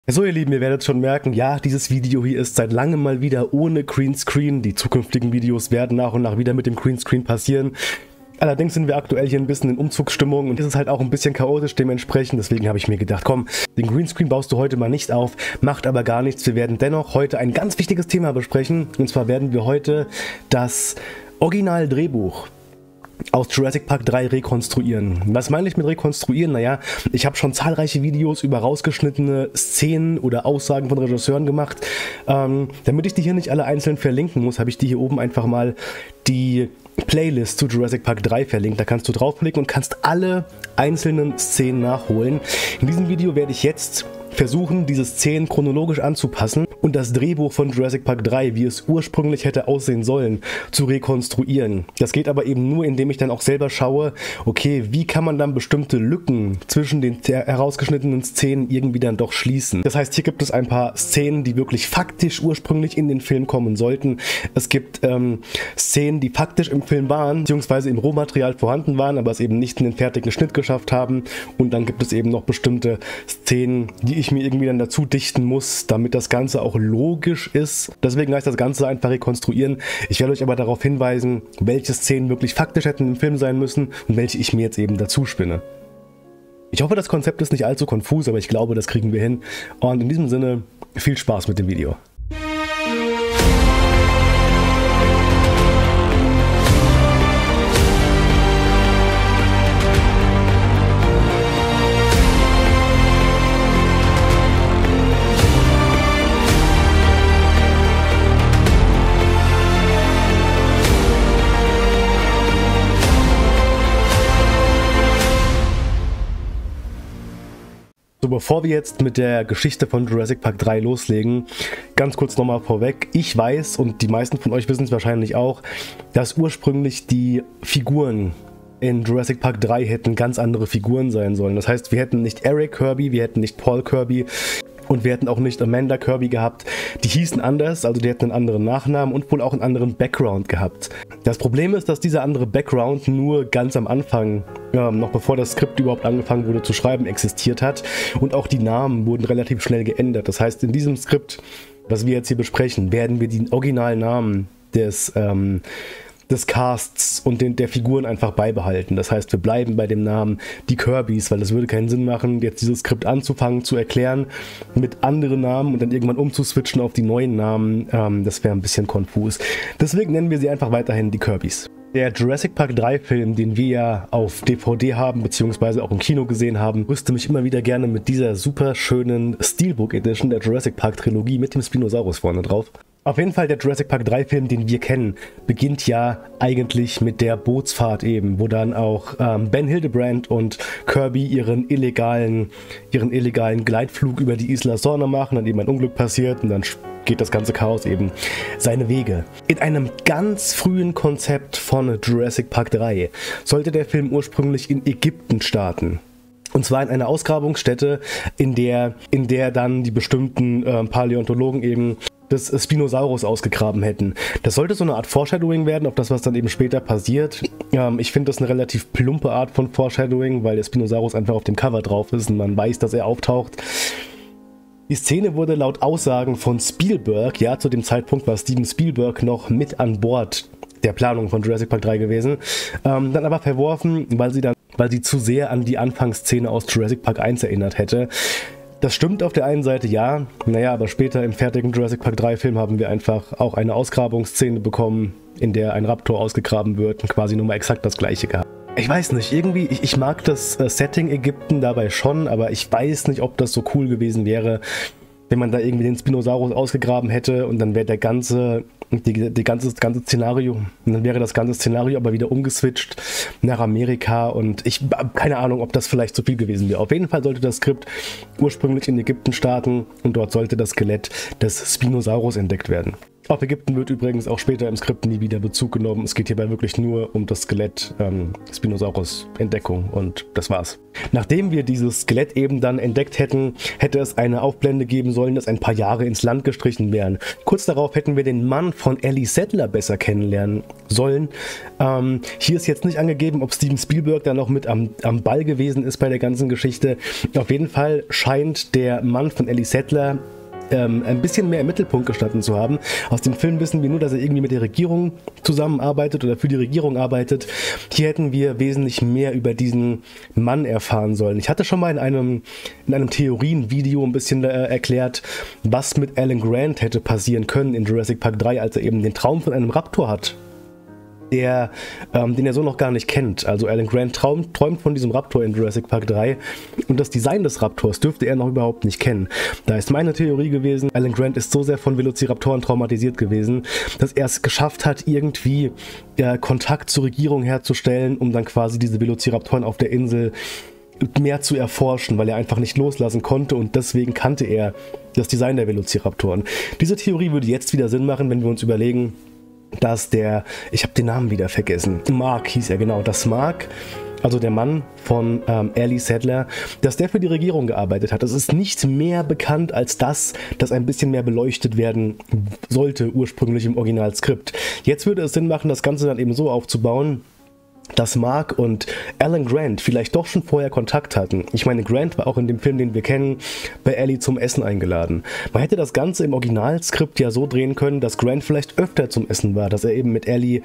So ihr Lieben, ihr werdet schon merken, ja, dieses Video hier ist seit langem mal wieder ohne Greenscreen. Die zukünftigen Videos werden nach und nach wieder mit dem Greenscreen passieren. Allerdings sind wir aktuell hier ein bisschen in Umzugsstimmung und es ist halt auch ein bisschen chaotisch dementsprechend. Deswegen habe ich mir gedacht, komm, den Greenscreen baust du heute mal nicht auf, macht aber gar nichts. Wir werden dennoch heute ein ganz wichtiges Thema besprechen. Und zwar werden wir heute das Original-Drehbuch aus Jurassic Park 3 rekonstruieren. Was meine ich mit rekonstruieren? Naja, ich habe schon zahlreiche Videos über rausgeschnittene Szenen oder Aussagen von Regisseuren gemacht. Damit ich die hier nicht alle einzeln verlinken muss, habe ich dir hier oben einfach mal die Playlist zu Jurassic Park 3 verlinkt. Da kannst du draufklicken und kannst alle einzelnen Szenen nachholen. In diesem Video werde ich jetzt versuchen, diese Szenen chronologisch anzupassen und das Drehbuch von Jurassic Park 3, wie es ursprünglich hätte aussehen sollen, zu rekonstruieren. Das geht aber eben nur, indem ich dann auch selber schaue, okay, wie kann man dann bestimmte Lücken zwischen den herausgeschnittenen Szenen irgendwie dann doch schließen. Das heißt, hier gibt es ein paar Szenen, die wirklich faktisch ursprünglich in den Film kommen sollten. Es gibt Szenen, die faktisch im Film waren, beziehungsweise im Rohmaterial vorhanden waren, aber es eben nicht in den fertigen Schnitt geschafft haben. Und dann gibt es eben noch bestimmte Szenen, die ich mir irgendwie dann dazu dichten muss, damit das Ganze auch logisch ist. Deswegen heißt das Ganze einfach rekonstruieren. Ich werde euch aber darauf hinweisen, welche Szenen wirklich faktisch hätten im Film sein müssen und welche ich mir jetzt eben dazu spinne. Ich hoffe, das Konzept ist nicht allzu konfus, aber ich glaube, das kriegen wir hin. Und in diesem Sinne, viel Spaß mit dem Video. So, bevor wir jetzt mit der Geschichte von Jurassic Park 3 loslegen, ganz kurz nochmal vorweg. Ich weiß, und die meisten von euch wissen es wahrscheinlich auch, dass ursprünglich die Figuren in Jurassic Park 3 hätten ganz andere Figuren sein sollen. Das heißt, wir hätten nicht Eric Kirby, wir hätten nicht Paul Kirby und wir hätten auch nicht Amanda Kirby gehabt. Die hießen anders, also die hätten einen anderen Nachnamen und wohl auch einen anderen Background gehabt. Das Problem ist, dass dieser andere Background nur ganz am Anfang, noch bevor das Skript überhaupt angefangen wurde zu schreiben, existiert hat. Und auch die Namen wurden relativ schnell geändert. Das heißt, in diesem Skript, was wir jetzt hier besprechen, werden wir die Originalnamen des Casts und der Figuren einfach beibehalten. Das heißt, wir bleiben bei dem Namen die Kirbys, weil es würde keinen Sinn machen, jetzt dieses Skript anzufangen, zu erklären mit anderen Namen und dann irgendwann umzuswitchen auf die neuen Namen. Das wäre ein bisschen konfus. Deswegen nennen wir sie einfach weiterhin die Kirbys. Der Jurassic Park 3 Film, den wir ja auf DVD haben, beziehungsweise auch im Kino gesehen haben, rüste mich immer wieder gerne mit dieser super schönen Steelbook Edition der Jurassic Park Trilogie mit dem Spinosaurus vorne drauf. Auf jeden Fall, der Jurassic Park 3 Film, den wir kennen, beginnt ja eigentlich mit der Bootsfahrt eben, wo dann auch Ben Hildebrand und Kirby ihren illegalen Gleitflug über die Isla Sorna machen, dann eben ein Unglück passiert und dann geht das ganze Chaos eben seine Wege. In einem ganz frühen Konzept von Jurassic Park 3 sollte der Film ursprünglich in Ägypten starten. Und zwar in einer Ausgrabungsstätte, in der dann die bestimmten Paläontologen eben des Spinosaurus ausgegraben hätten. Das sollte so eine Art Foreshadowing werden, auf das, was dann eben später passiert. Ich finde das eine relativ plumpe Art von Foreshadowing, weil der Spinosaurus einfach auf dem Cover drauf ist und man weiß, dass er auftaucht. Die Szene wurde laut Aussagen von Spielberg, ja, zu dem Zeitpunkt war Steven Spielberg noch mit an Bord der Planung von Jurassic Park 3 gewesen, dann aber verworfen, weil sie zu sehr an die Anfangsszene aus Jurassic Park 1 erinnert hätte. Das stimmt auf der einen Seite, ja, naja, aber später im fertigen Jurassic Park 3 Film haben wir einfach auch eine Ausgrabungsszene bekommen, in der ein Raptor ausgegraben wird und quasi nur mal exakt das gleiche gehabt. Ich weiß nicht, irgendwie, ich mag das Setting Ägypten dabei schon, aber ich weiß nicht, ob das so cool gewesen wäre, wenn man da irgendwie den Spinosaurus ausgegraben hätte und dann wäre das ganze Szenario, und dann wäre das ganze Szenario aber wieder umgeswitcht nach Amerika und ich habe keine Ahnung, ob das vielleicht zu viel gewesen wäre. Auf jeden Fall sollte das Skript ursprünglich in Ägypten starten und dort sollte das Skelett des Spinosaurus entdeckt werden. Auf Ägypten wird übrigens auch später im Skript nie wieder Bezug genommen. Es geht hierbei wirklich nur um das Skelett Spinosaurus Entdeckung und das war's. Nachdem wir dieses Skelett eben dann entdeckt hätten, hätte es eine Aufblende geben sollen, dass ein paar Jahre ins Land gestrichen wären. Kurz darauf hätten wir den Mann von Ellie Sattler besser kennenlernen sollen. Hier ist jetzt nicht angegeben, ob Steven Spielberg da noch mit am Ball gewesen ist bei der ganzen Geschichte. Auf jeden Fall scheint der Mann von Ellie Sattler ein bisschen mehr im Mittelpunkt gestanden zu haben. Aus dem Film wissen wir nur, dass er irgendwie mit der Regierung zusammenarbeitet oder für die Regierung arbeitet. Hier hätten wir wesentlich mehr über diesen Mann erfahren sollen. Ich hatte schon mal in einem Theorienvideo ein bisschen erklärt, was mit Alan Grant hätte passieren können in Jurassic Park 3, als er eben den Traum von einem Raptor hat, den er so noch gar nicht kennt. Also Alan Grant träumt von diesem Raptor in Jurassic Park 3 und das Design des Raptors dürfte er noch überhaupt nicht kennen. Da ist meine Theorie gewesen, Alan Grant ist so sehr von Velociraptoren traumatisiert gewesen, dass er es geschafft hat, irgendwie Kontakt zur Regierung herzustellen, um dann quasi diese Velociraptoren auf der Insel mehr zu erforschen, weil er einfach nicht loslassen konnte und deswegen kannte er das Design der Velociraptoren. Diese Theorie würde jetzt wieder Sinn machen, wenn wir uns überlegen, dass ich habe den Namen wieder vergessen, Mark hieß er, genau, dass Mark, also der Mann von Ellie Sattler, dass der für die Regierung gearbeitet hat. Das ist nicht mehr bekannt als das ein bisschen mehr beleuchtet werden sollte, ursprünglich im Originalskript. Jetzt würde es Sinn machen, das Ganze dann eben so aufzubauen, dass Mark und Alan Grant vielleicht doch schon vorher Kontakt hatten. Ich meine, Grant war auch in dem Film, den wir kennen, bei Ellie zum Essen eingeladen. Man hätte das Ganze im Originalskript ja so drehen können, dass Grant vielleicht öfter zum Essen war, dass er eben mit Ellie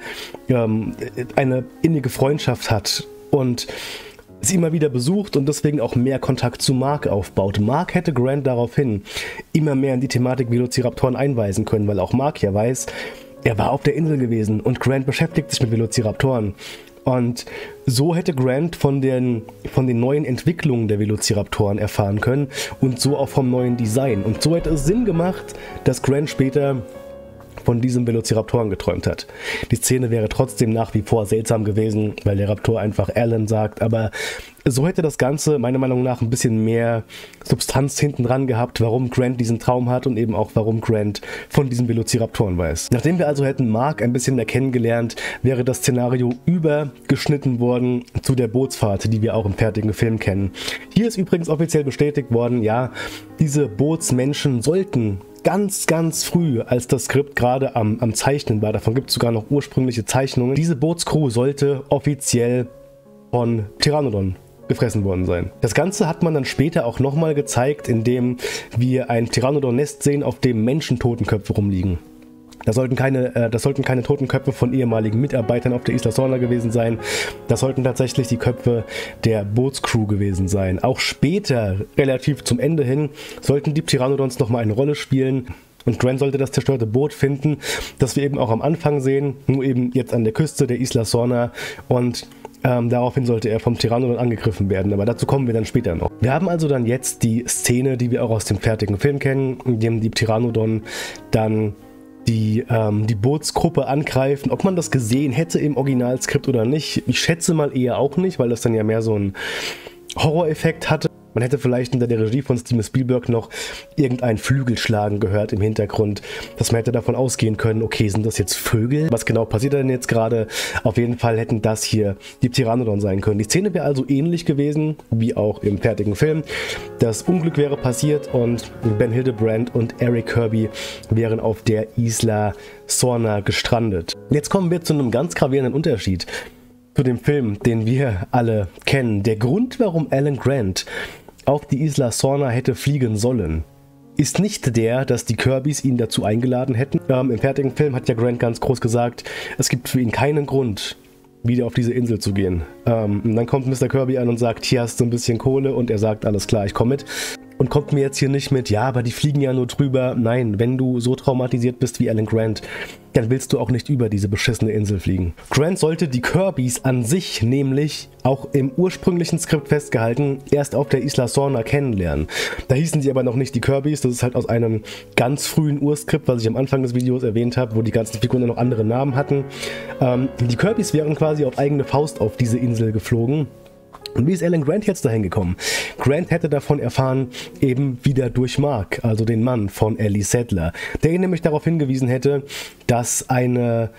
eine innige Freundschaft hat und sie immer wieder besucht und deswegen auch mehr Kontakt zu Mark aufbaut. Mark hätte Grant daraufhin immer mehr in die Thematik Velociraptoren einweisen können, weil auch Mark ja weiß, er war auf der Insel gewesen und Grant beschäftigt sich mit Velociraptoren. Und so hätte Grant von den neuen Entwicklungen der Velociraptoren erfahren können und so auch vom neuen Design. Und so hätte es Sinn gemacht, dass Grant später von diesem Velociraptoren geträumt hat. Die Szene wäre trotzdem nach wie vor seltsam gewesen, weil der Raptor einfach Alan sagt, aber so hätte das Ganze meiner Meinung nach ein bisschen mehr Substanz hinten dran gehabt, warum Grant diesen Traum hat und eben auch warum Grant von diesen Velociraptoren weiß. Nachdem wir also hätten Mark ein bisschen mehr kennengelernt, wäre das Szenario übergeschnitten worden zu der Bootsfahrt, die wir auch im fertigen Film kennen. Hier ist übrigens offiziell bestätigt worden, ja, diese Bootsmenschen sollten ganz früh, als das Skript gerade am Zeichnen war, davon gibt es sogar noch ursprüngliche Zeichnungen, diese Bootscrew sollte offiziell von Pteranodon gefressen worden sein. Das Ganze hat man dann später auch nochmal gezeigt, indem wir ein Pteranodon-Nest sehen, auf dem Menschentotenköpfe rumliegen. Das sollten keine Totenköpfe von ehemaligen Mitarbeitern auf der Isla Sorna gewesen sein. Das sollten tatsächlich die Köpfe der Bootscrew gewesen sein. Auch später, relativ zum Ende hin, sollten die Pteranodons nochmal eine Rolle spielen. Und Grant sollte das zerstörte Boot finden, das wir eben auch am Anfang sehen, nur eben jetzt an der Küste der Isla Sorna. Und daraufhin sollte er vom Pteranodon angegriffen werden, aber dazu kommen wir dann später noch. Wir haben also dann jetzt die Szene, die wir auch aus dem fertigen Film kennen, in dem die Pteranodon dann die Bootsgruppe angreifen. Ob man das gesehen hätte im Originalskript oder nicht, ich schätze mal eher auch nicht, weil das dann ja mehr so einen Horroreffekt hatte. Man hätte vielleicht unter der Regie von Steven Spielberg noch irgendein Flügelschlagen gehört im Hintergrund, dass man hätte davon ausgehen können, okay, sind das jetzt Vögel? Was genau passiert denn jetzt gerade? Auf jeden Fall hätten das hier die Pteranodon sein können. Die Szene wäre also ähnlich gewesen, wie auch im fertigen Film. Das Unglück wäre passiert und Ben Hildebrand und Eric Kirby wären auf der Isla Sorna gestrandet. Jetzt kommen wir zu einem ganz gravierenden Unterschied zu dem Film, den wir alle kennen. Der Grund, warum Alan Grant auf die Isla Sorna hätte fliegen sollen, ist nicht der, dass die Kirbys ihn dazu eingeladen hätten. Im fertigen Film hat ja Grant ganz groß gesagt, es gibt für ihn keinen Grund, wieder auf diese Insel zu gehen. Und dann kommt Mr. Kirby an und sagt, hier hast du ein bisschen Kohle, und er sagt, alles klar, ich komme mit. Und kommt mir jetzt hier nicht mit, ja, aber die fliegen ja nur drüber. Nein, wenn du so traumatisiert bist wie Alan Grant, dann willst du auch nicht über diese beschissene Insel fliegen. Grant sollte die Kirbys an sich nämlich auch im ursprünglichen Skript festgehalten erst auf der Isla Sorna kennenlernen. Da hießen sie aber noch nicht die Kirbys, das ist halt aus einem ganz frühen Urskript, was ich am Anfang des Videos erwähnt habe, wo die ganzen Figuren noch andere Namen hatten. Die Kirbys wären quasi auf eigene Faust auf diese Insel geflogen. Und wie ist Alan Grant jetzt dahin gekommen? Grant hätte davon erfahren, eben wieder durch Mark, also den Mann von Ellie Sattler, der ihn nämlich darauf hingewiesen hätte, dass eine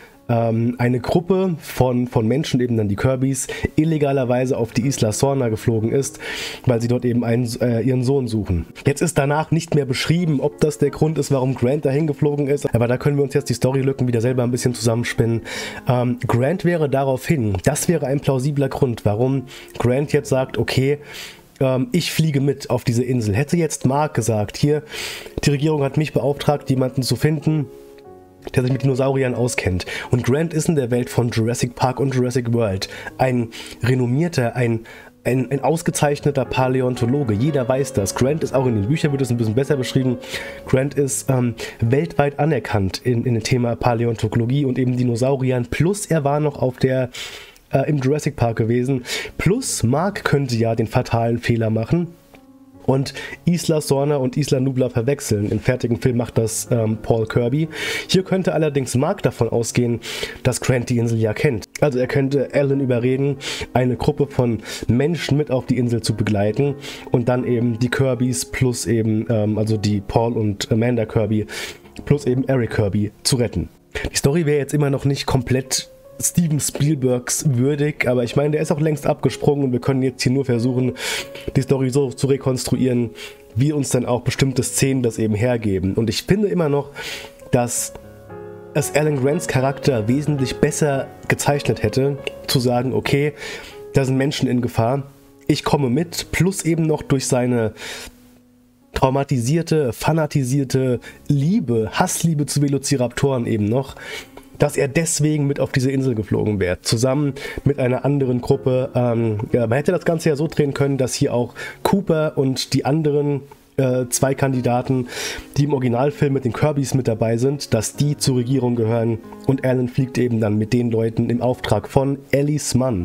Gruppe von Menschen, eben dann die Kirbys, illegalerweise auf die Isla Sorna geflogen ist, weil sie dort eben ihren Sohn suchen. Jetzt ist danach nicht mehr beschrieben, ob das der Grund ist, warum Grant dahin geflogen ist, aber da können wir uns jetzt die Storylücken wieder selber ein bisschen zusammenspinnen. Grant wäre daraufhin, das wäre ein plausibler Grund, warum Grant jetzt sagt, okay, ich fliege mit auf diese Insel. Hätte jetzt Mark gesagt, hier, die Regierung hat mich beauftragt, jemanden zu finden, der sich mit Dinosauriern auskennt. Und Grant ist in der Welt von Jurassic Park und Jurassic World ein renommierter, ein ausgezeichneter Paläontologe. Jeder weiß das. Grant ist auch in den Büchern, wird es ein bisschen besser beschrieben. Grant ist weltweit anerkannt in dem Thema Paläontologie und eben Dinosauriern. Plus er war noch im Jurassic Park gewesen. Plus Mark könnte ja den fatalen Fehler machen und Isla Sorna und Isla Nublar verwechseln. Im fertigen Film macht das Paul Kirby. Hier könnte allerdings Mark davon ausgehen, dass Grant die Insel ja kennt. Also er könnte Alan überreden, eine Gruppe von Menschen mit auf die Insel zu begleiten und dann eben die Kirbys plus eben, also die Paul und Amanda Kirby plus eben Eric Kirby zu retten. Die Story wäre jetzt immer noch nicht komplett Steven Spielbergs würdig, aber ich meine, der ist auch längst abgesprungen und wir können jetzt hier nur versuchen, die Story so zu rekonstruieren, wie uns dann auch bestimmte Szenen das eben hergeben. Und ich finde immer noch, dass es Alan Grants Charakter wesentlich besser gezeichnet hätte, zu sagen, okay, da sind Menschen in Gefahr, ich komme mit, plus eben noch durch seine traumatisierte, fanatisierte Liebe, Hassliebe zu Velociraptoren eben noch, dass er deswegen mit auf diese Insel geflogen wäre, zusammen mit einer anderen Gruppe. Man hätte das Ganze ja so drehen können, dass hier auch Cooper und die anderen zwei Kandidaten, die im Originalfilm mit den Kirbys mit dabei sind, dass die zur Regierung gehören und Alan fliegt eben dann mit den Leuten im Auftrag von Ellies Mann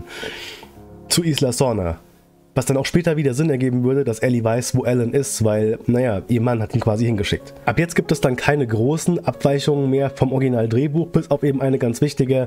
zu Isla Sorna. Was dann auch später wieder Sinn ergeben würde, dass Ellie weiß, wo Alan ist, weil, naja, ihr Mann hat ihn quasi hingeschickt. Ab jetzt gibt es dann keine großen Abweichungen mehr vom Original-Drehbuch, bis auf eben eine ganz wichtige.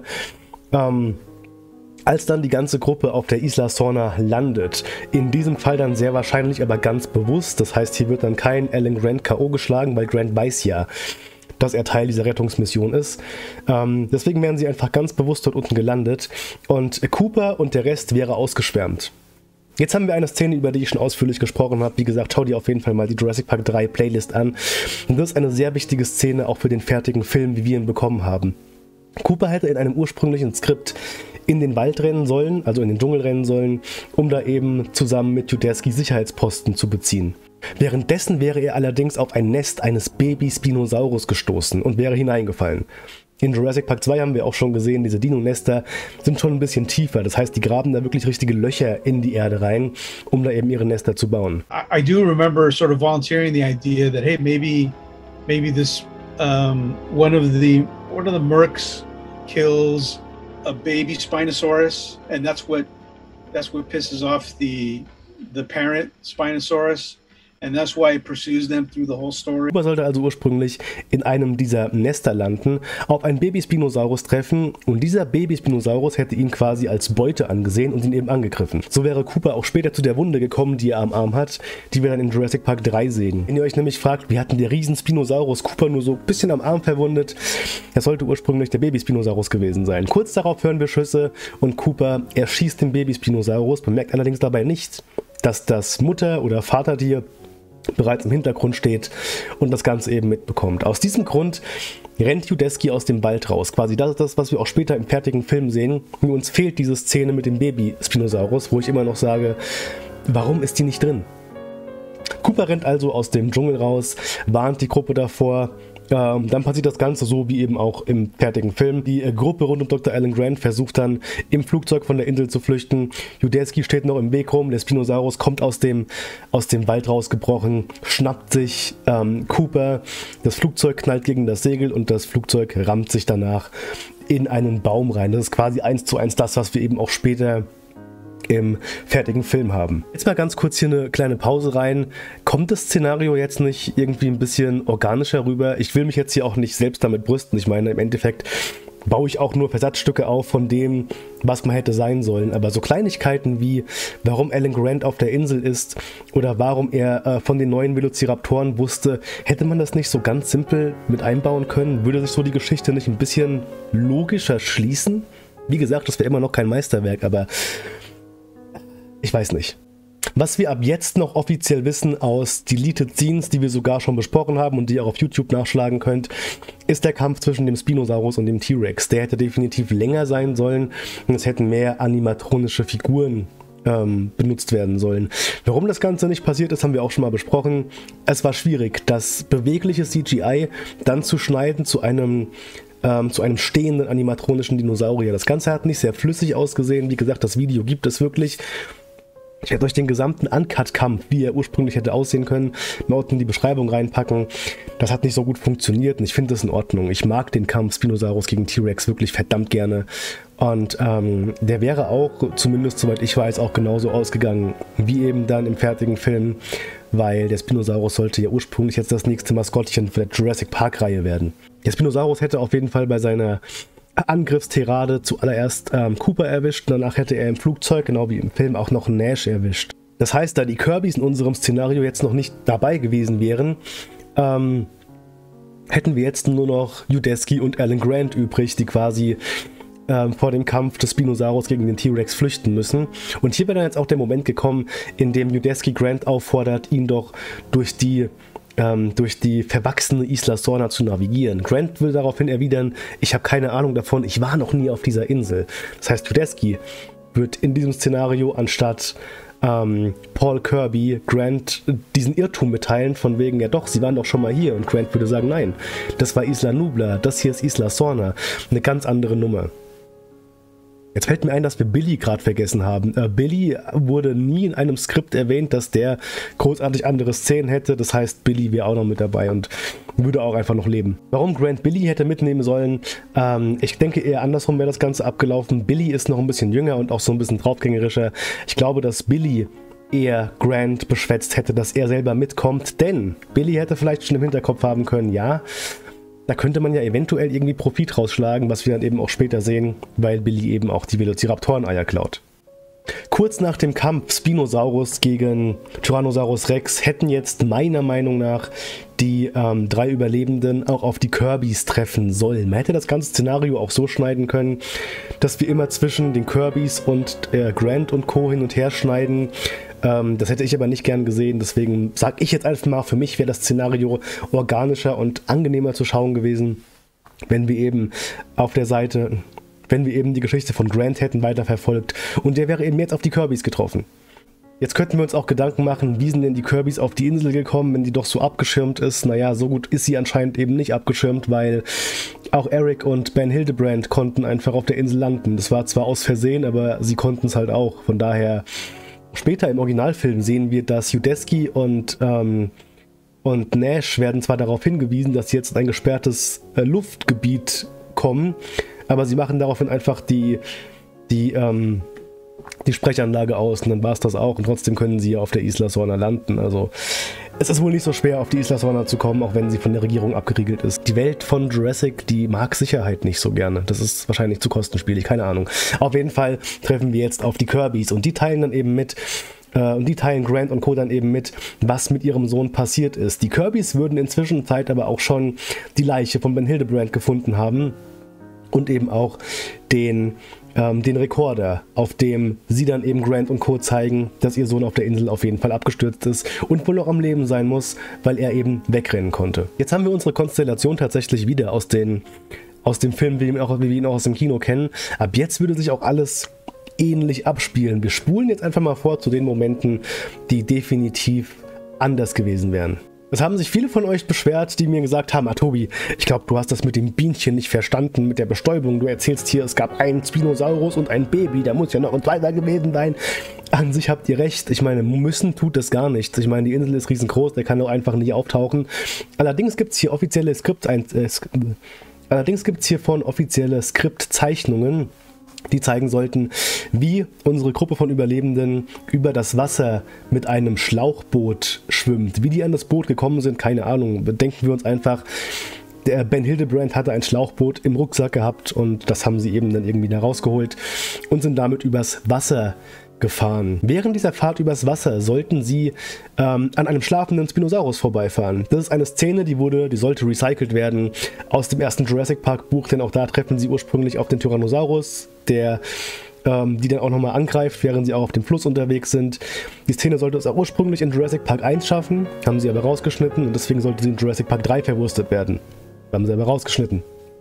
Als dann die ganze Gruppe auf der Isla Sorna landet, in diesem Fall dann sehr wahrscheinlich aber ganz bewusst, das heißt, hier wird dann kein Alan Grant K.O. geschlagen, weil Grant weiß ja, dass er Teil dieser Rettungsmission ist. Deswegen wären sie einfach ganz bewusst dort unten gelandet und Cooper und der Rest wäre ausgeschwärmt. Jetzt haben wir eine Szene, über die ich schon ausführlich gesprochen habe. Wie gesagt, schau dir auf jeden Fall mal die Jurassic Park 3 Playlist an. Und das ist eine sehr wichtige Szene auch für den fertigen Film, wie wir ihn bekommen haben. Cooper hätte in einem ursprünglichen Skript in den Wald rennen sollen, also in den Dschungel rennen sollen, um da eben zusammen mit Udesky Sicherheitsposten zu beziehen. Währenddessen wäre er allerdings auf ein Nest eines Baby-Spinosaurus gestoßen und wäre hineingefallen. In Jurassic Park 2 haben wir auch schon gesehen, diese Dino-Nester sind schon ein bisschen tiefer. Das heißt, die graben da wirklich richtige Löcher in die Erde rein, um da eben ihre Nester zu bauen. I do remember sort of volunteering the idea that, hey, maybe this one of the Mercs kills a baby Spinosaurus, and that's what pisses off the parent Spinosaurus. And that's why it pursues them through the whole story. Cooper sollte also ursprünglich in einem dieser Nester landen, auf einen Baby-Spinosaurus treffen und dieser Baby-Spinosaurus hätte ihn quasi als Beute angesehen und ihn eben angegriffen. So wäre Cooper auch später zu der Wunde gekommen, die er am Arm hat, die wir dann in Jurassic Park 3 sehen. Wenn ihr euch nämlich fragt, wie hat denn der Riesen-Spinosaurus Cooper nur so ein bisschen am Arm verwundet? Das sollte ursprünglich der Baby-Spinosaurus gewesen sein. Kurz darauf hören wir Schüsse und Cooper erschießt den Baby-Spinosaurus, bemerkt allerdings dabei nicht, dass das Mutter- oder Vatertier bereits im Hintergrund steht und das Ganze eben mitbekommt. Aus diesem Grund rennt Udesky aus dem Wald raus. Quasi das ist das, was wir auch später im fertigen Film sehen. Nur uns fehlt diese Szene mit dem Baby-Spinosaurus, wo ich immer noch sage, warum ist die nicht drin? Cooper rennt also aus dem Dschungel raus, warnt die Gruppe davor. Dann passiert das Ganze so wie eben auch im fertigen Film. Die Gruppe rund um Dr. Alan Grant versucht dann im Flugzeug von der Insel zu flüchten. Udesky steht noch im Weg rum, der Spinosaurus kommt aus dem Wald rausgebrochen, schnappt sich Cooper, das Flugzeug knallt gegen das Segel und das Flugzeug rammt sich danach in einen Baum rein. Das ist quasi 1:1 das, was wir eben auch später im fertigen Film haben. Jetzt mal ganz kurz hier eine kleine Pause rein. Kommt das Szenario jetzt nicht irgendwie ein bisschen organischer rüber? Ich will mich jetzt hier auch nicht selbst damit brüsten. Ich meine, im Endeffekt baue ich auch nur Versatzstücke auf von dem, was man hätte sein sollen. Aber so Kleinigkeiten wie, warum Alan Grant auf der Insel ist oder warum er von den neuen Velociraptoren wusste, hätte man das nicht so ganz simpel mit einbauen können? Würde sich so die Geschichte nicht ein bisschen logischer schließen? Wie gesagt, das wäre immer noch kein Meisterwerk, aber ich weiß nicht. Was wir ab jetzt noch offiziell wissen aus Deleted Scenes, die wir sogar schon besprochen haben und die ihr auch auf YouTube nachschlagen könnt, ist der Kampf zwischen dem Spinosaurus und dem T-Rex. Der hätte definitiv länger sein sollen und es hätten mehr animatronische Figuren benutzt werden sollen. Warum das Ganze nicht passiert ist, haben wir auch schon mal besprochen. Es war schwierig, das bewegliche CGI dann zu schneiden zu einem stehenden animatronischen Dinosaurier. Das Ganze hat nicht sehr flüssig ausgesehen. Wie gesagt, das Video gibt es wirklich. Ich werde euch den gesamten Uncut-Kampf, wie er ursprünglich hätte aussehen können, mal unten in die Beschreibung reinpacken. Das hat nicht so gut funktioniert und ich finde das in Ordnung. Ich mag den Kampf Spinosaurus gegen T-Rex wirklich verdammt gerne. Und der wäre auch, zumindest soweit ich weiß, auch genauso ausgegangen wie eben dann im fertigen Film, weil der Spinosaurus sollte ja ursprünglich jetzt das nächste Maskottchen für der Jurassic Park-Reihe werden. Der Spinosaurus hätte auf jeden Fall bei seiner Angriffstirade zuallererst Cooper erwischt, danach hätte er im Flugzeug, genau wie im Film, auch noch Nash erwischt. Das heißt, da die Kirbys in unserem Szenario jetzt noch nicht dabei gewesen wären, hätten wir jetzt nur noch Udesky und Alan Grant übrig, die quasi vor dem Kampf des Spinosaurus gegen den T-Rex flüchten müssen. Und hier wäre dann jetzt auch der Moment gekommen, in dem Udesky Grant auffordert, ihn doch durch die verwachsene Isla Sorna zu navigieren. Grant will daraufhin erwidern, ich habe keine Ahnung davon, ich war noch nie auf dieser Insel. Das heißt, Udesky wird in diesem Szenario anstatt Paul Kirby Grant diesen Irrtum mitteilen, von wegen, ja doch, sie waren doch schon mal hier. Und Grant würde sagen, nein, das war Isla Nublar, das hier ist Isla Sorna. Eine ganz andere Nummer. Jetzt fällt mir ein, dass wir Billy gerade vergessen haben. Billy wurde nie in einem Skript erwähnt, dass der großartig andere Szenen hätte. Das heißt, Billy wäre auch noch mit dabei und würde auch einfach noch leben. Warum Grant Billy hätte mitnehmen sollen? Ich denke eher andersrum wäre das Ganze abgelaufen. Billy ist noch ein bisschen jünger und auch so ein bisschen draufgängerischer. Ich glaube, dass Billy eher Grant beschwätzt hätte, dass er selber mitkommt. Denn Billy hätte vielleicht schon im Hinterkopf haben können, ja, da könnte man ja eventuell irgendwie Profit rausschlagen, was wir dann eben auch später sehen, weil Billy eben auch die Velociraptoren-Eier klaut. Kurz nach dem Kampf Spinosaurus gegen Tyrannosaurus Rex hätten jetzt meiner Meinung nach die 3 Überlebenden auch auf die Kirbys treffen sollen. Man hätte das ganze Szenario auch so schneiden können, dass wir immer zwischen den Kirbys und Grant und Co. hin und her schneiden. Das hätte ich aber nicht gern gesehen, deswegen sage ich jetzt einfach mal, für mich wäre das Szenario organischer und angenehmer zu schauen gewesen, wenn wir eben auf der Seite, wenn wir eben die Geschichte von Grant hätten weiterverfolgt und der wäre eben jetzt auf die Kirbys getroffen. Jetzt könnten wir uns auch Gedanken machen, wie sind denn die Kirbys auf die Insel gekommen, wenn die doch so abgeschirmt ist. Naja, so gut ist sie anscheinend eben nicht abgeschirmt, weil auch Eric und Ben Hildebrand konnten einfach auf der Insel landen. Das war zwar aus Versehen, aber sie konnten es halt auch. Von daher, später im Originalfilm sehen wir, dass Udesky und Nash werden zwar darauf hingewiesen, dass sie jetzt in ein gesperrtes Luftgebiet kommen, aber sie machen daraufhin einfach die Sprechanlage aus und dann war es das auch und trotzdem können sie ja auf der Isla Sorna landen. Also es ist wohl nicht so schwer, auf die Isla Sorna zu kommen, auch wenn sie von der Regierung abgeriegelt ist. Die Welt von Jurassic, die mag Sicherheit nicht so gerne. Das ist wahrscheinlich zu kostenspielig, keine Ahnung. Auf jeden Fall treffen wir jetzt auf die Kirbys und die teilen dann eben mit, und die teilen Grant und Co. dann eben mit, was mit ihrem Sohn passiert ist. Die Kirbys würden inzwischen Zeit aber auch schon die Leiche von Ben Hildebrand gefunden haben und eben auch den Rekorder, auf dem sie dann eben Grant und Co. zeigen, dass ihr Sohn auf der Insel auf jeden Fall abgestürzt ist und wohl noch am Leben sein muss, weil er eben wegrennen konnte. Jetzt haben wir unsere Konstellation tatsächlich wieder aus dem Film, wie wir ihn auch aus dem Kino kennen. Ab jetzt würde sich auch alles ähnlich abspielen. Wir spulen jetzt einfach mal vor zu den Momenten, die definitiv anders gewesen wären. Es haben sich viele von euch beschwert, die mir gesagt haben, Tobi, ich glaube, du hast das mit dem Bienchen nicht verstanden, mit der Bestäubung. Du erzählst hier, es gab einen Spinosaurus und ein Baby, da muss ja noch ein zweiter gewesen sein. An sich habt ihr recht. Ich meine, müssen tut das gar nichts. Ich meine, die Insel ist riesengroß, der kann auch einfach nicht auftauchen. Allerdings gibt es hier offizielle Skriptzeichnungen, die zeigen sollten, wie unsere Gruppe von Überlebenden über das Wasser mit einem Schlauchboot schwimmt. Wie die an das Boot gekommen sind, keine Ahnung. Denken wir uns einfach, Der Ben Hildebrand hatte ein Schlauchboot im Rucksack gehabt und das haben sie eben dann irgendwie da rausgeholt und sind damit übers Wasser gefahren. Während dieser Fahrt übers Wasser sollten sie an einem schlafenden Spinosaurus vorbeifahren. Das ist eine Szene, die sollte recycelt werden aus dem ersten Jurassic Park Buch, denn auch da treffen sie ursprünglich auf den Tyrannosaurus, die dann auch nochmal angreift, während sie auch auf dem Fluss unterwegs sind. Die Szene sollte es auch ursprünglich in Jurassic Park 1 schaffen, haben sie aber rausgeschnitten und deswegen sollte sie in Jurassic Park 3 verwurstet werden. Haben sie aber rausgeschnitten.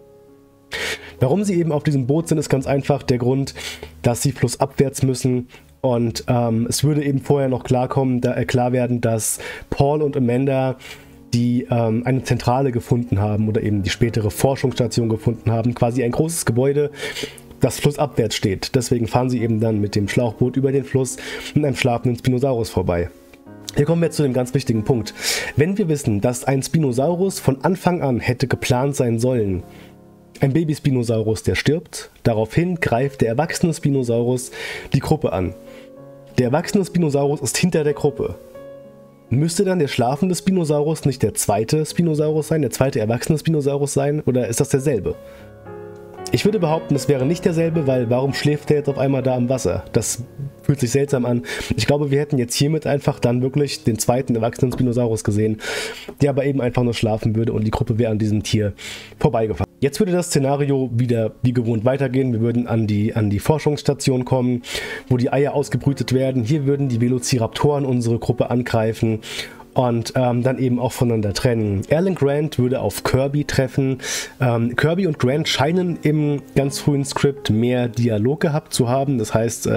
Warum sie eben auf diesem Boot sind, ist ganz einfach der Grund, dass sie flussabwärts müssen und es würde eben vorher noch klar werden, dass Paul und Amanda eine Zentrale gefunden haben oder eben die spätere Forschungsstation gefunden haben, quasi ein großes Gebäude, das flussabwärts steht. Deswegen fahren sie eben dann mit dem Schlauchboot über den Fluss und einem schlafenden Spinosaurus vorbei. Hier kommen wir jetzt zu dem ganz wichtigen Punkt. Wenn wir wissen, dass ein Spinosaurus von Anfang an hätte geplant sein sollen, ein Baby-Spinosaurus, der stirbt, daraufhin greift der erwachsene Spinosaurus die Gruppe an. Der erwachsene Spinosaurus ist hinter der Gruppe. Müsste dann der schlafende Spinosaurus nicht der zweite Spinosaurus sein, der zweite erwachsene Spinosaurus sein, oder ist das derselbe? Ich würde behaupten, es wäre nicht derselbe, weil warum schläft der jetzt auf einmal da am Wasser? Das fühlt sich seltsam an. Ich glaube, wir hätten jetzt hiermit einfach dann wirklich den zweiten erwachsenen Spinosaurus gesehen, der aber eben einfach nur schlafen würde und die Gruppe wäre an diesem Tier vorbeigefahren. Jetzt würde das Szenario wieder wie gewohnt weitergehen. Wir würden an die Forschungsstation kommen, wo die Eier ausgebrütet werden. Hier würden die Velociraptoren unsere Gruppe angreifen und dann eben auch voneinander trennen. Alan Grant würde auf Kirby treffen. Kirby und Grant scheinen im ganz frühen Skript mehr Dialog gehabt zu haben. Das heißt,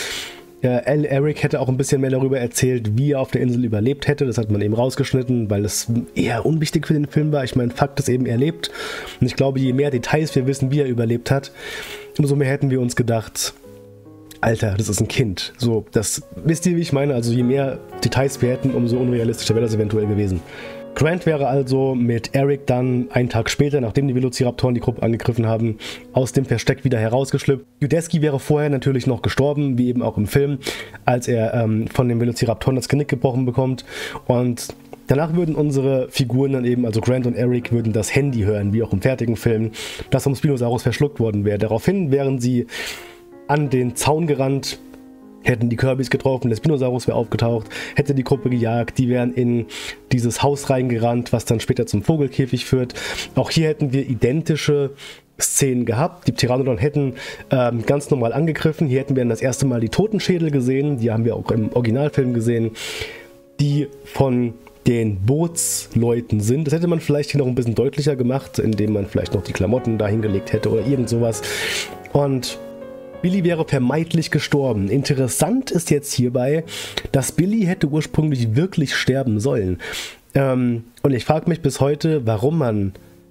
Eric hätte auch ein bisschen mehr darüber erzählt, wie er auf der Insel überlebt hätte. Das hat man eben rausgeschnitten, weil es eher unwichtig für den Film war. Ich meine, Fakt ist eben, er lebt. Und ich glaube, je mehr Details wir wissen, wie er überlebt hat, umso mehr hätten wir uns gedacht, Alter, das ist ein Kind. So, das wisst ihr, wie ich meine? Also je mehr Details wir hätten, umso unrealistischer wäre das eventuell gewesen. Grant wäre also mit Eric dann einen Tag später, nachdem die Velociraptoren die Gruppe angegriffen haben, aus dem Versteck wieder herausgeschlüpft. Udesky wäre vorher natürlich noch gestorben, wie eben auch im Film, als er von den Velociraptoren das Genick gebrochen bekommt. Und danach würden unsere Figuren dann eben, also Grant und Eric, würden das Handy hören, wie auch im fertigen Film, das vom Spinosaurus verschluckt worden wäre. Daraufhin wären sie an den Zaun gerannt, hätten die Kirbys getroffen, der Spinosaurus wäre aufgetaucht, hätte die Gruppe gejagt, die wären in dieses Haus reingerannt, was dann später zum Vogelkäfig führt. Auch hier hätten wir identische Szenen gehabt. Die Pteranodon hätten ganz normal angegriffen. Hier hätten wir dann das erste Mal die Totenschädel gesehen, die haben wir auch im Originalfilm gesehen, die von den Bootsleuten sind. Das hätte man vielleicht hier noch ein bisschen deutlicher gemacht, indem man vielleicht noch die Klamotten da hingelegt hätte oder irgend sowas. Und Billy wäre vermeintlich gestorben. Interessant ist jetzt hierbei, dass Billy hätte ursprünglich wirklich sterben sollen. Und ich frage mich bis heute, warum man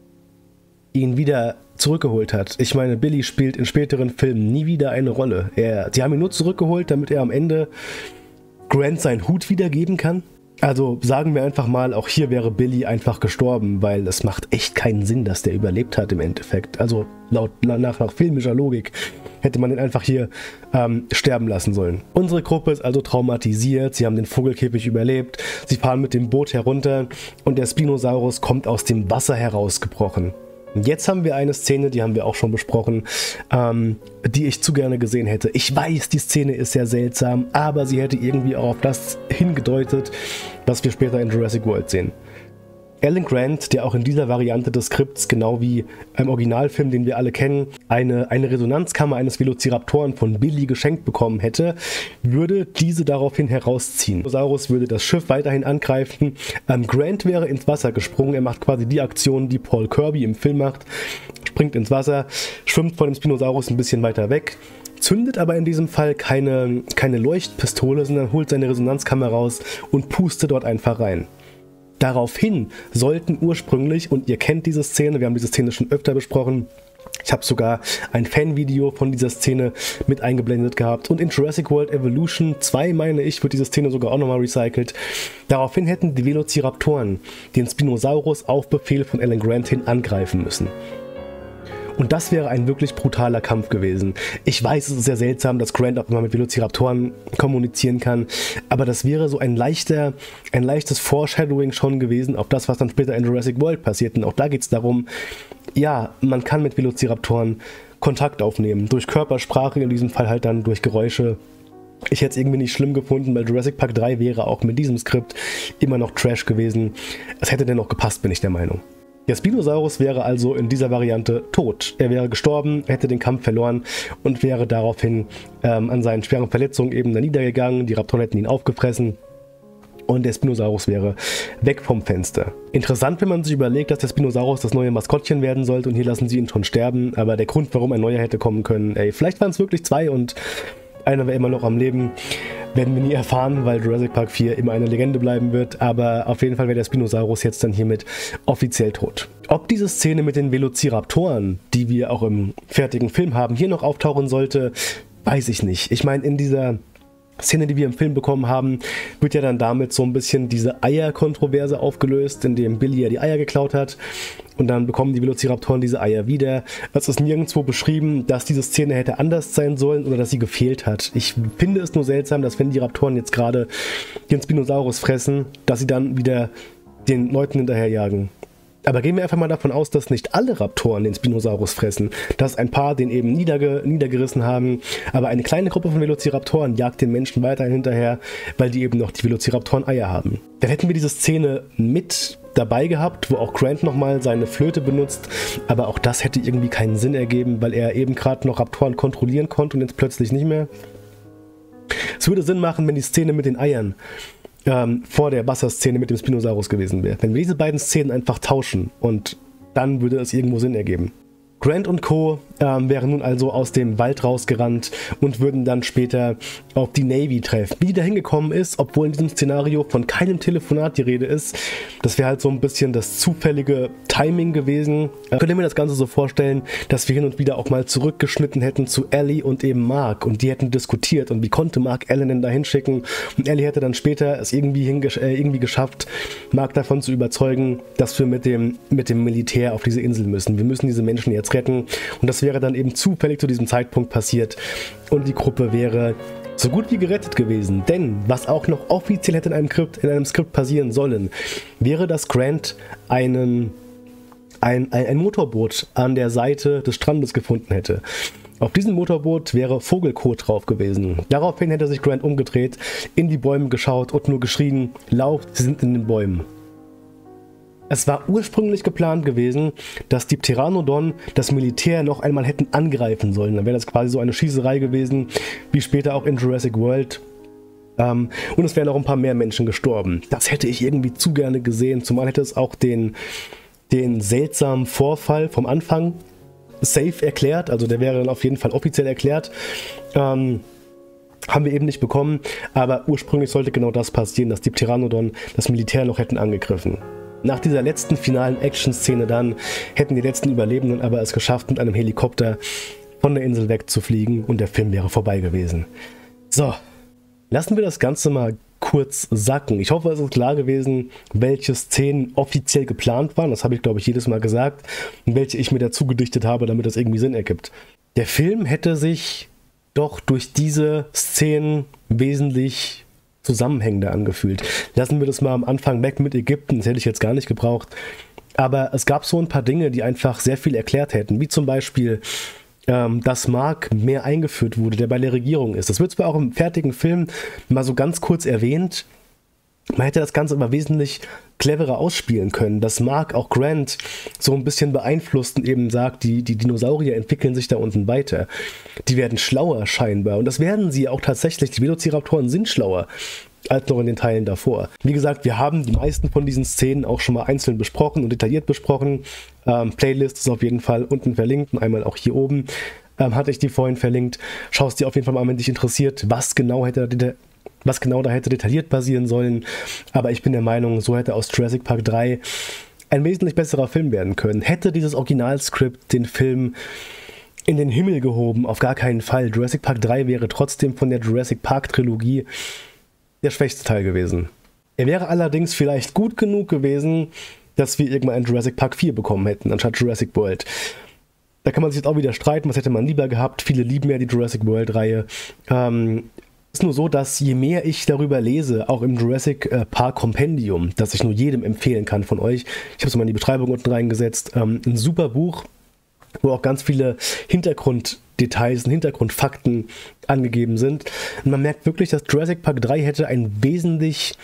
ihn wieder zurückgeholt hat. Ich meine, Billy spielt in späteren Filmen nie wieder eine Rolle. Sie haben ihn nur zurückgeholt, damit er am Ende Grant seinen Hut wiedergeben kann. Also sagen wir einfach mal, auch hier wäre Billy einfach gestorben, weil es macht echt keinen Sinn, dass der überlebt hat im Endeffekt. Also nach filmischer Logik hätte man den einfach hier sterben lassen sollen. Unsere Gruppe ist also traumatisiert, sie haben den Vogelkäfig überlebt, sie fahren mit dem Boot herunter und der Spinosaurus kommt aus dem Wasser herausgebrochen. Und jetzt haben wir eine Szene, die haben wir auch schon besprochen, die ich zu gerne gesehen hätte. Ich weiß, die Szene ist sehr seltsam, aber sie hätte irgendwie auch auf das hingedeutet, was wir später in Jurassic World sehen. Alan Grant, der auch in dieser Variante des Skripts, genau wie im Originalfilm, den wir alle kennen, eine Resonanzkammer eines Velociraptoren von Billy geschenkt bekommen hätte, würde diese daraufhin herausziehen. Spinosaurus würde das Schiff weiterhin angreifen. Grant wäre ins Wasser gesprungen. Er macht quasi die Aktion, die Paul Kirby im Film macht. Springt ins Wasser, schwimmt von dem Spinosaurus ein bisschen weiter weg, zündet aber in diesem Fall keine Leuchtpistole, sondern holt seine Resonanzkammer raus und pustet dort einfach rein. Daraufhin sollten ursprünglich, und ihr kennt diese Szene, wir haben diese Szene schon öfter besprochen, ich habe sogar ein Fanvideo von dieser Szene mit eingeblendet gehabt, und in Jurassic World Evolution 2, meine ich, wird diese Szene sogar auch nochmal recycelt. Daraufhin hätten die Velociraptoren den Spinosaurus auf Befehl von Alan Grant hin angreifen müssen. Und das wäre ein wirklich brutaler Kampf gewesen. Ich weiß, es ist sehr seltsam, dass Grant auch immer mit Velociraptoren kommunizieren kann, aber das wäre so ein leichtes Foreshadowing schon gewesen auf das, was dann später in Jurassic World passiert. Und auch da geht es darum, ja, man kann mit Velociraptoren Kontakt aufnehmen, durch Körpersprache, in diesem Fall halt dann durch Geräusche. Ich hätte es irgendwie nicht schlimm gefunden, weil Jurassic Park 3 wäre auch mit diesem Skript immer noch Trash gewesen. Es hätte dennoch gepasst, bin ich der Meinung. Der Spinosaurus wäre also in dieser Variante tot. Er wäre gestorben, hätte den Kampf verloren und wäre daraufhin an seinen schweren Verletzungen eben da niedergegangen. Die Raptoren hätten ihn aufgefressen und der Spinosaurus wäre weg vom Fenster. Interessant, wenn man sich überlegt, dass der Spinosaurus das neue Maskottchen werden sollte und hier lassen sie ihn schon sterben. Aber der Grund, warum ein neuer hätte kommen können, vielleicht waren es wirklich 2 und einer wäre immer noch am Leben, werden wir nie erfahren, weil Jurassic Park 4 immer eine Legende bleiben wird, aber auf jeden Fall wäre der Spinosaurus jetzt dann hiermit offiziell tot. Ob diese Szene mit den Velociraptoren, die wir auch im fertigen Film haben, hier noch auftauchen sollte, weiß ich nicht. Ich meine, in dieser Szene, die wir im Film bekommen haben, wird ja dann damit so ein bisschen diese Eier-Kontroverse aufgelöst, indem Billy ja die Eier geklaut hat und dann bekommen die Velociraptoren diese Eier wieder. Es ist nirgendwo beschrieben, dass diese Szene hätte anders sein sollen oder dass sie gefehlt hat. Ich finde es nur seltsam, dass wenn die Raptoren jetzt gerade den Spinosaurus fressen, dass sie dann wieder den Leuten hinterherjagen. Aber gehen wir einfach mal davon aus, dass nicht alle Raptoren den Spinosaurus fressen, dass ein paar den eben niedergerissen haben, aber eine kleine Gruppe von Velociraptoren jagt den Menschen weiterhin hinterher, weil die eben noch die Velociraptoren Eier haben. Dann hätten wir diese Szene mit dabei gehabt, wo auch Grant nochmal seine Flöte benutzt, aber auch das hätte irgendwie keinen Sinn ergeben, weil er eben gerade noch Raptoren kontrollieren konnte und jetzt plötzlich nicht mehr. Es würde Sinn machen, wenn die Szene mit den Eiern vor der Wasserszene mit dem Spinosaurus gewesen wäre. Wenn wir diese beiden Szenen einfach tauschen und dann würde es irgendwo Sinn ergeben. Grant und Co. Wären nun also aus dem Wald rausgerannt und würden dann später auf die Navy treffen. Wie die da hingekommen ist, obwohl in diesem Szenario von keinem Telefonat die Rede ist, das wäre halt so ein bisschen das zufällige Timing gewesen. Könnt ihr mir das Ganze so vorstellen, dass wir hin und wieder auch mal zurückgeschnitten hätten zu Ellie und eben Mark und die hätten diskutiert und wie konnte Mark Ellen denn da hinschicken und Ellie hätte dann später es irgendwie geschafft, Mark davon zu überzeugen, dass wir mit dem Militär auf diese Insel müssen. Wir müssen diese Menschen jetzt retten und das wäre dann eben zufällig zu diesem Zeitpunkt passiert und die Gruppe wäre so gut wie gerettet gewesen. Denn was auch noch offiziell hätte in einem Skript passieren sollen, wäre, dass Grant ein Motorboot an der Seite des Strandes gefunden hätte. Auf diesem Motorboot wäre Vogelkot drauf gewesen. Daraufhin hätte sich Grant umgedreht, in die Bäume geschaut und nur geschrien, lauft, sie sind in den Bäumen. Es war ursprünglich geplant gewesen, dass die Pteranodon das Militär noch einmal hätten angreifen sollen. Dann wäre das quasi so eine Schießerei gewesen, wie später auch in Jurassic World. Und es wären auch ein paar mehr Menschen gestorben. Das hätte ich irgendwie zu gerne gesehen, zumal hätte es auch den seltsamen Vorfall vom Anfang safe erklärt, also der wäre dann auf jeden Fall offiziell erklärt. Haben wir eben nicht bekommen, aber ursprünglich sollte genau das passieren, dass die Pteranodon das Militär noch hätten angegriffen. Nach dieser letzten finalen Action-Szene dann hätten die letzten Überlebenden aber es geschafft, mit einem Helikopter von der Insel wegzufliegen und der Film wäre vorbei gewesen. So, lassen wir das Ganze mal kurz sacken. Ich hoffe, es ist klar gewesen, welche Szenen offiziell geplant waren. Das habe ich, glaube ich, jedes Mal gesagt. Und welche ich mir dazu gedichtet habe, damit das irgendwie Sinn ergibt. Der Film hätte sich doch durch diese Szenen wesentlich zusammenhängender angefühlt. Lassen wir das mal am Anfang weg mit Ägypten, das hätte ich jetzt gar nicht gebraucht. Aber es gab so ein paar Dinge, die einfach sehr viel erklärt hätten, wie zum Beispiel, dass Mark mehr eingeführt wurde, der bei der Regierung ist. Das wird zwar auch im fertigen Film mal so ganz kurz erwähnt, man hätte das Ganze aber wesentlich cleverer ausspielen können, dass Mark auch Grant so ein bisschen beeinflusst und eben sagt, die Dinosaurier entwickeln sich da unten weiter. Die werden schlauer scheinbar und das werden sie auch tatsächlich. Die Velociraptoren sind schlauer als noch in den Teilen davor. Wie gesagt, wir haben die meisten von diesen Szenen auch schon mal einzeln besprochen und detailliert besprochen. Playlist ist auf jeden Fall unten verlinkt und einmal auch hier oben hatte ich die vorhin verlinkt. Schau es dir auf jeden Fall mal an, wenn dich interessiert, was genau da hätte detailliert passieren sollen. Aber ich bin der Meinung, so hätte aus Jurassic Park 3 ein wesentlich besserer Film werden können. Hätte dieses Originalskript den Film in den Himmel gehoben, auf gar keinen Fall. Jurassic Park 3 wäre trotzdem von der Jurassic Park Trilogie der schwächste Teil gewesen. Er wäre allerdings vielleicht gut genug gewesen, dass wir irgendwann einen Jurassic Park 4 bekommen hätten, anstatt Jurassic World. Da kann man sich jetzt auch wieder streiten, was hätte man lieber gehabt. Viele lieben ja die Jurassic World-Reihe. Ist nur so, dass je mehr ich darüber lese, auch im Jurassic Park Compendium, das ich nur jedem empfehlen kann von euch, ich habe es mal in die Beschreibung unten reingesetzt, ein super Buch, wo auch ganz viele Hintergrunddetails und Hintergrundfakten angegeben sind. Und man merkt wirklich, dass Jurassic Park 3 hätte ein wesentlich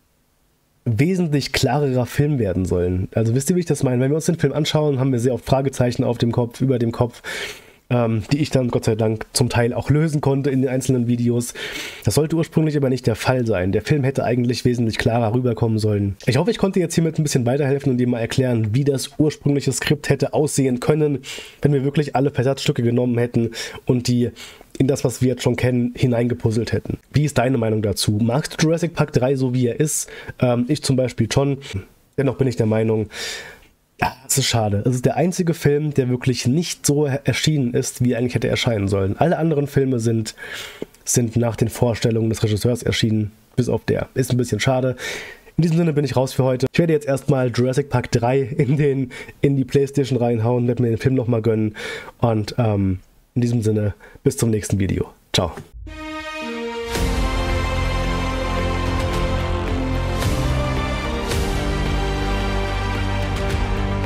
klarerer Film werden sollen. Also wisst ihr, wie ich das meine? Wenn wir uns den Film anschauen, haben wir sehr oft Fragezeichen auf dem Kopf, über dem Kopf, die ich dann Gott sei Dank zum Teil auch lösen konnte in den einzelnen Videos. Das sollte ursprünglich aber nicht der Fall sein. Der Film hätte eigentlich wesentlich klarer rüberkommen sollen. Ich hoffe, ich konnte jetzt hiermit ein bisschen weiterhelfen und dir mal erklären, wie das ursprüngliche Skript hätte aussehen können, wenn wir wirklich alle Versatzstücke genommen hätten und die in das, was wir jetzt schon kennen, hineingepuzzelt hätten. Wie ist deine Meinung dazu? Magst du Jurassic Park 3 so, wie er ist? Ich zum Beispiel schon. Dennoch bin ich der Meinung, ja, es ist schade. Es ist der einzige Film, der wirklich nicht so erschienen ist, wie er eigentlich hätte erscheinen sollen. Alle anderen Filme sind nach den Vorstellungen des Regisseurs erschienen, bis auf der. Ist ein bisschen schade. In diesem Sinne bin ich raus für heute. Ich werde jetzt erstmal Jurassic Park 3 in die Playstation reinhauen, werde mir den Film nochmal gönnen und in diesem Sinne, bis zum nächsten Video. Ciao.